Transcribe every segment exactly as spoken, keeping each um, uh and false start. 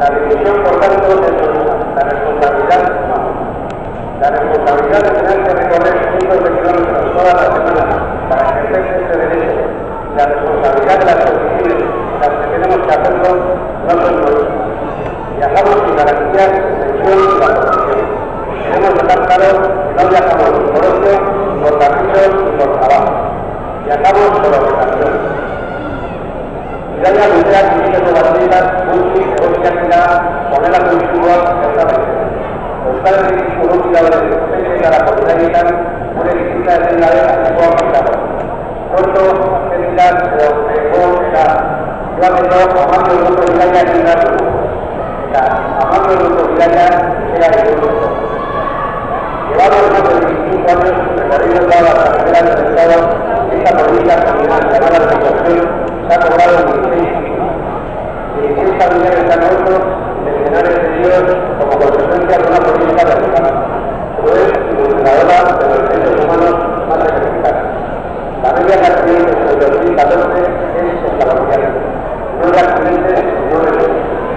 La decisión, por tanto, es nuestra, la responsabilidad no. La responsabilidad de tener que recorrer cientos de kilómetros todas las semanas para ejercer este derecho y la responsabilidad de las decisiones en las que tenemos que hacerlo no son nuestras. Viajamos sin garantías de pensión y la protección. Queremos dejar claro que no viajamos por ocio, por caprichos y por trabajo. Viajamos por obligación. Iraia luzeak egiteko batzuetan gutxi egokiak dira honela kulturua gertatzen. Euskal Herriko urruntzaile espetxeetarako bidaietan gure bizitza etengabe atzeko aplikatu. Pronto, azkenitan edo egon eta joateko hamar minutuko bidaia egin behar dugu. Eta hamar minutuko bidaia era egurtzeko. Llevamos más de veinticinco años recorriendo todas las carreteras del Estado y esta política criminal llamada legislación se ha cobrado en dieciséis títulos. dieciséis familiares han muerto en escenarios heridos como consecuencia de una política radical, cruel y vulneradora de los derechos humanos más ejemplares. La media de accidentes en el dos mil catorce es escalofriante. Nueve accidentes en nueve meses.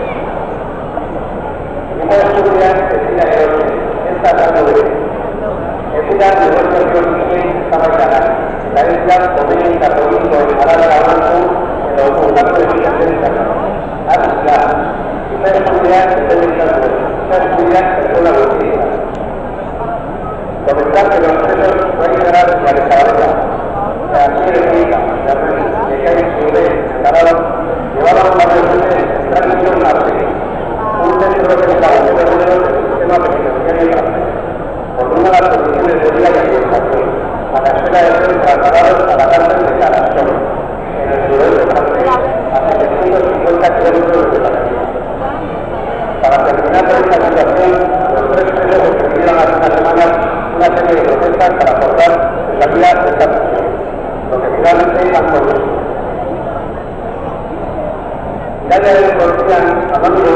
Esta seguridad que sigue adelante, esta dando de Ezira negozioak egin eztabaidarak, eta ez da konbenientza politikoen arabera onartu edo kontratu egiten izateko. Hasi da, giza eskubideak defenditzatu, giza eskubideak pertsona guztietan. Comentar que los presos no hay que dar la desabareta. La quiere clínica, la que hay en su vez, instalaron, llevaban varios meses en transmisión arte. Un centro de instalación de modelos del sistema penitenciario francés. Por una de las condiciones de vida y alimentación, a la espera de ser trasladados a la cárcel de Caracol, en el suroeste francés, a setecientos cincuenta kilómetros de París. Para terminar con esta situación, los tres presos emprendieron hace unas semanas una serie de protestas para acordar la vida de esta prisión, lo que finalmente han conseguido. Ya le decían, hablando de